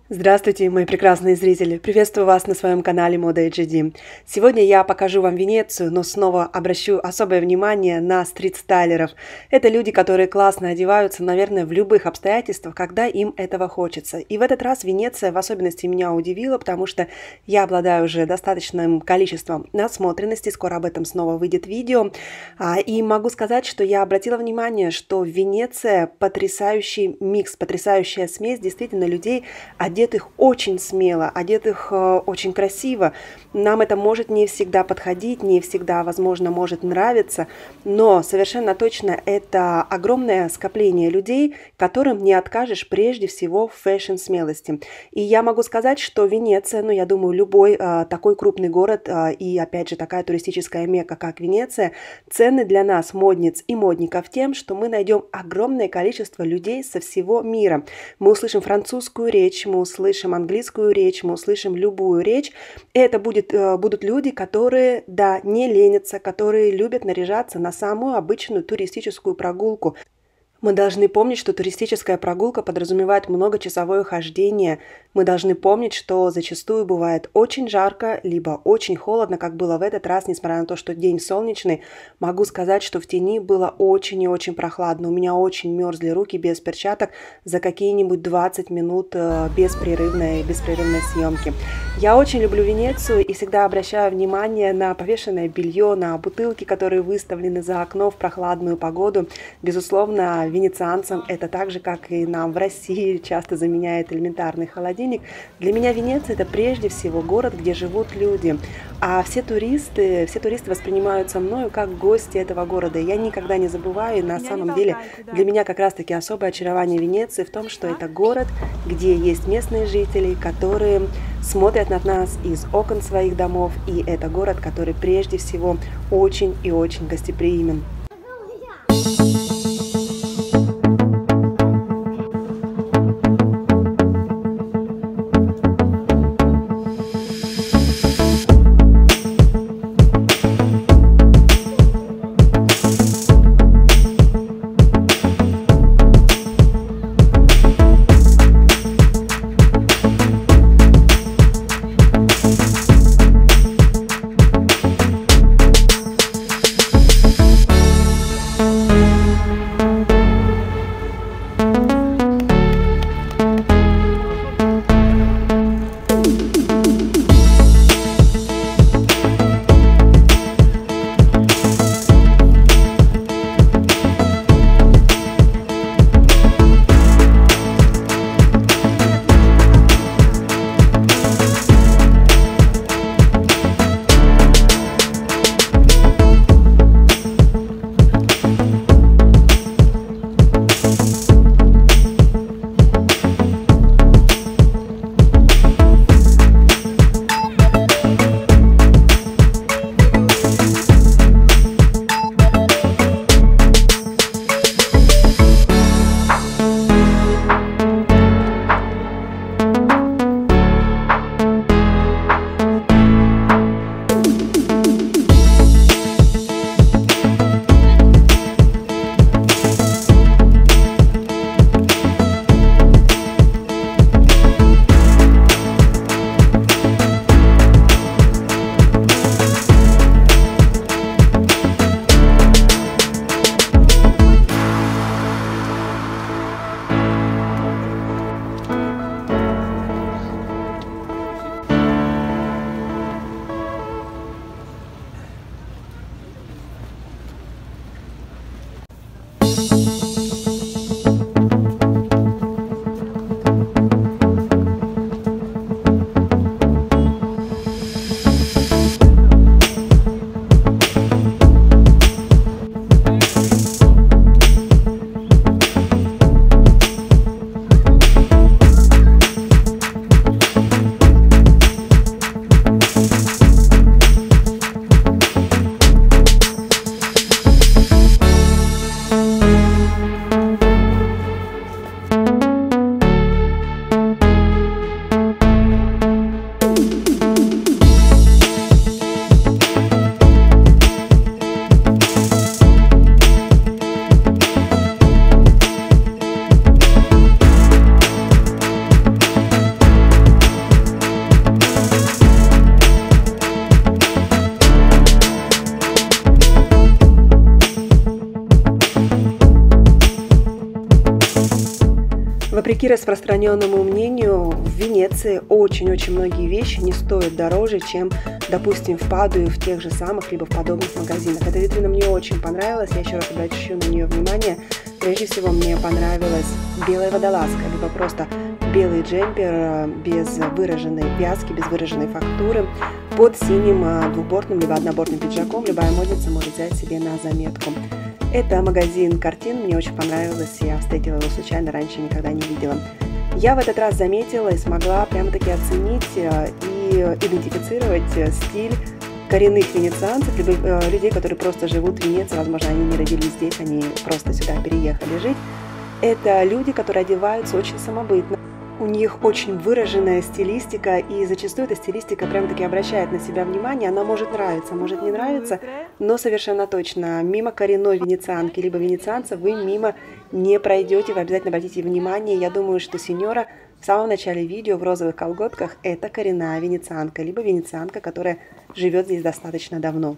Здравствуйте, мои прекрасные зрители! Приветствую вас на своем канале Мода HG. Сегодня я покажу вам Венецию, но снова обращу особое внимание на стрит-стайлеров. Это люди, которые классно одеваются, наверное, в любых обстоятельствах, когда им этого хочется. И в этот раз Венеция в особенности меня удивила, потому что я обладаю уже достаточным количеством насмотренности, скоро об этом снова выйдет видео. И могу сказать, что я обратила внимание, что Венеция потрясающий микс, потрясающая смесь действительно людей, одетых очень смело, одетых очень красиво. Нам это может не всегда подходить, не всегда, возможно, может нравиться, но совершенно точно это огромное скопление людей, которым не откажешь прежде всего в фэшн-смелости. И я могу сказать, что Венеция, я думаю, любой такой крупный город и, опять же, такая туристическая мекка, как Венеция, ценны для нас, модниц и модников, тем, что мы найдем огромное количество людей со всего мира. Мы услышим французскую речь, мы услышим английскую речь, мы услышим любую речь. И это будут люди, которые, да, не ленятся, которые любят наряжаться на самую обычную туристическую прогулку. Мы должны помнить, что туристическая прогулка подразумевает многочасовое хождение. Мы должны помнить, что зачастую бывает очень жарко, либо очень холодно, как было в этот раз, несмотря на то, что день солнечный. Могу сказать, что в тени было очень и очень прохладно. У меня очень мерзли руки без перчаток за какие-нибудь 20 минут беспрерывной съемки. Я очень люблю Венецию и всегда обращаю внимание на повешенное белье, на бутылки, которые выставлены за окно в прохладную погоду. Безусловно, венецианцам это так же, как и нам в России, часто заменяет элементарный холодильник. Для меня Венеция – это прежде всего город, где живут люди. А все туристы воспринимаются мною как гости этого города. Я никогда не забываю, и на самом деле для меня как раз-таки особое очарование Венеции в том, что это город, где есть местные жители, которые смотрят на нас из окон своих домов, и это город, который прежде всего очень и очень гостеприимен. Вопреки распространенному мнению, в Венеции очень-очень многие вещи не стоят дороже, чем, допустим, в Падуе, в тех же самых, либо в подобных магазинах. Эта витрина мне очень понравилась, я еще раз обращу на нее внимание. Прежде всего, мне понравилась белая водолазка, либо просто белый джемпер без выраженной вязки, без выраженной фактуры, под синим двубортным либо однобортным пиджаком. Любая модница может взять себе на заметку. Это магазин картин, мне очень понравилось, я встретила его случайно, раньше никогда не видела. Я в этот раз заметила и смогла прямо-таки оценить и идентифицировать стиль коренных венецианцев, либо людей, которые просто живут в Венеции, возможно, они не родились здесь, они просто сюда переехали жить. Это люди, которые одеваются очень самобытно. У них очень выраженная стилистика, и зачастую эта стилистика прям-таки обращает на себя внимание. Она может нравиться, может не нравиться, но совершенно точно мимо коренной венецианки либо венецианца вы мимо не пройдете, вы обязательно обратите внимание. Я думаю, что сеньора в самом начале видео в розовых колготках – это коренная венецианка, либо венецианка, которая живет здесь достаточно давно.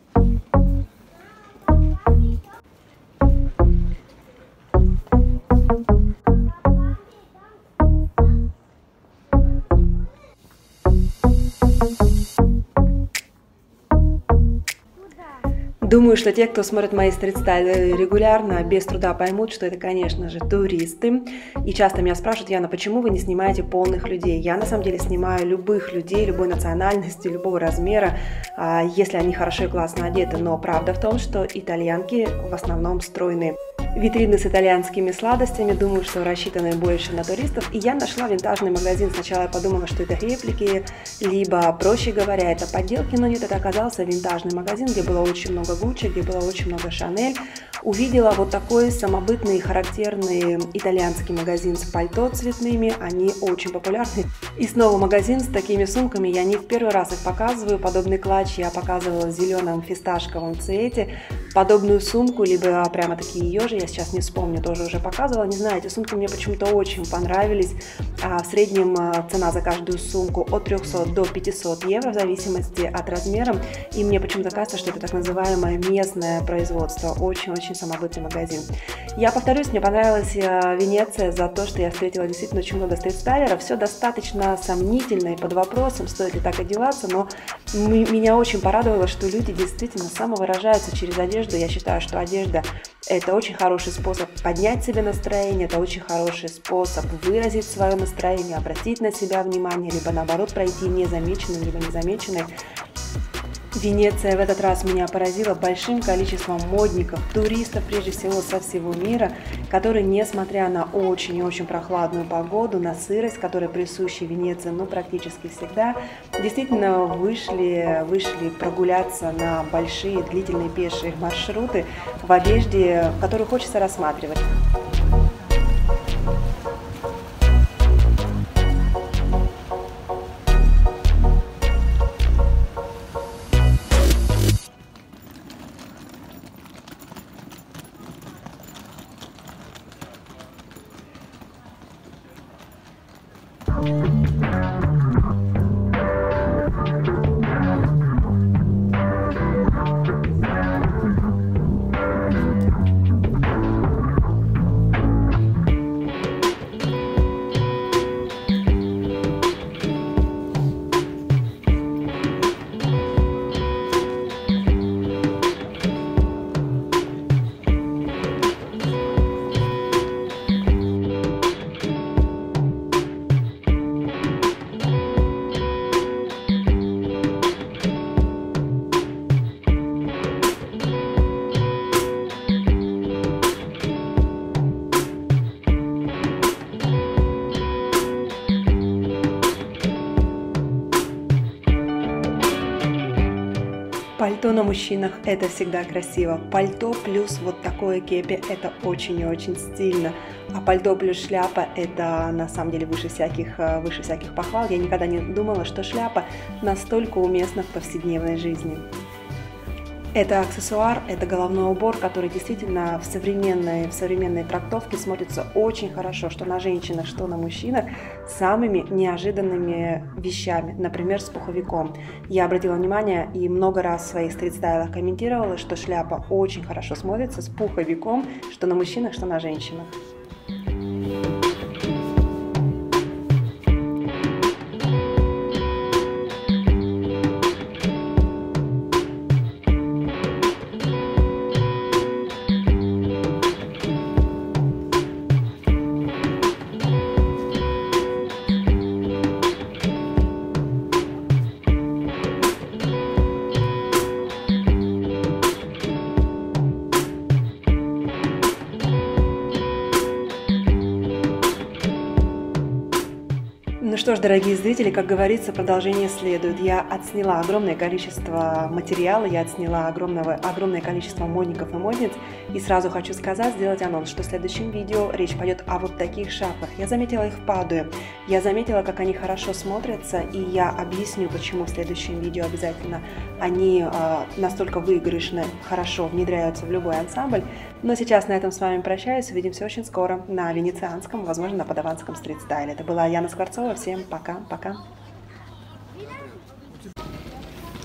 Думаю, что те, кто смотрит мои стрит-стайлы регулярно, без труда поймут, что это, конечно же, туристы. И часто меня спрашивают: Яна, почему вы не снимаете полных людей? Я, на самом деле, снимаю любых людей, любой национальности, любого размера, если они хорошо и классно одеты. Но правда в том, что итальянки в основном стройные. Витрины с итальянскими сладостями, думаю, что рассчитаны больше на туристов. И я нашла винтажный магазин. Сначала я подумала, что это реплики, либо, проще говоря, это подделки, но нет, это оказался винтажный магазин, где было очень много Гуччи, где было очень много Шанель. Увидела вот такой самобытный, характерный итальянский магазин с пальто цветными, они очень популярны. И снова магазин с такими сумками, я не в первый раз их показываю, подобный клатч я показывала в зеленом фисташковом цвете, подобную сумку, либо прямо такие ежи, я сейчас не вспомню, тоже уже показывала, не знаю, эти сумки мне почему-то очень понравились. В среднем цена за каждую сумку от 300 до 500 евро, в зависимости от размера, и мне почему-то кажется, что это так называемое местное производство, очень-очень самобытный магазин. Я повторюсь, мне понравилась Венеция за то, что я встретила действительно очень много стрит-стайлеров, все достаточно сомнительно и под вопросом, стоит ли так одеваться, но меня очень порадовало, что люди действительно самовыражаются через одежду. Я считаю, что одежда – это очень хороший способ поднять себе настроение, это очень хороший способ выразить свое настроение, обратить на себя внимание, либо наоборот пройти незамеченным, либо незамеченной. Венеция в этот раз меня поразила большим количеством модников, туристов, прежде всего со всего мира, которые, несмотря на очень и очень прохладную погоду, на сырость, которая присуща Венеции, практически всегда, действительно вышли прогуляться на большие длительные пешие маршруты в одежде, которую хочется рассматривать. Пальто на мужчинах – это всегда красиво. Пальто плюс вот такое кепи – это очень и очень стильно. А пальто плюс шляпа – это на самом деле выше всяких похвал. Я никогда не думала, что шляпа настолько уместна в повседневной жизни. Это аксессуар, это головной убор, который действительно в современной трактовке смотрится очень хорошо, что на женщинах, что на мужчинах, самыми неожиданными вещами, например, с пуховиком. Я обратила внимание и много раз в своих стрит-стайлах комментировала, что шляпа очень хорошо смотрится с пуховиком, что на мужчинах, что на женщинах. Ну что ж, дорогие зрители, как говорится, продолжение следует. Я отсняла огромное количество материала, я отсняла огромное количество модников и модниц. И сразу хочу сделать анонс, что в следующем видео речь пойдет о вот таких шапках. Я заметила их в Падуе, я заметила, как они хорошо смотрятся, и я объясню, почему в следующем видео обязательно они настолько выигрышно, хорошо внедряются в любой ансамбль. Но сейчас на этом с вами прощаюсь, увидимся очень скоро на венецианском, возможно, на падованском стрит-стайле. Это была Яна Скворцова. Всем пока-пока.